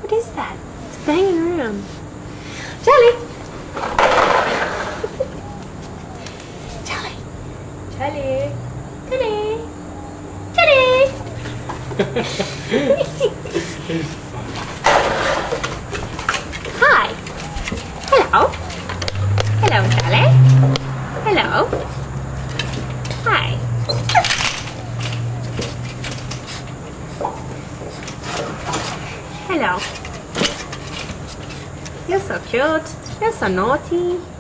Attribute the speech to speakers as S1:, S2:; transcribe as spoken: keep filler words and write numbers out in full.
S1: What is that? It's banging around. Charlie! Charlie! Charlie! Charlie! Charlie! Hi! Hello! Hello, Charlie! Hello! Hi! Hello! You're so cute. You're so naughty.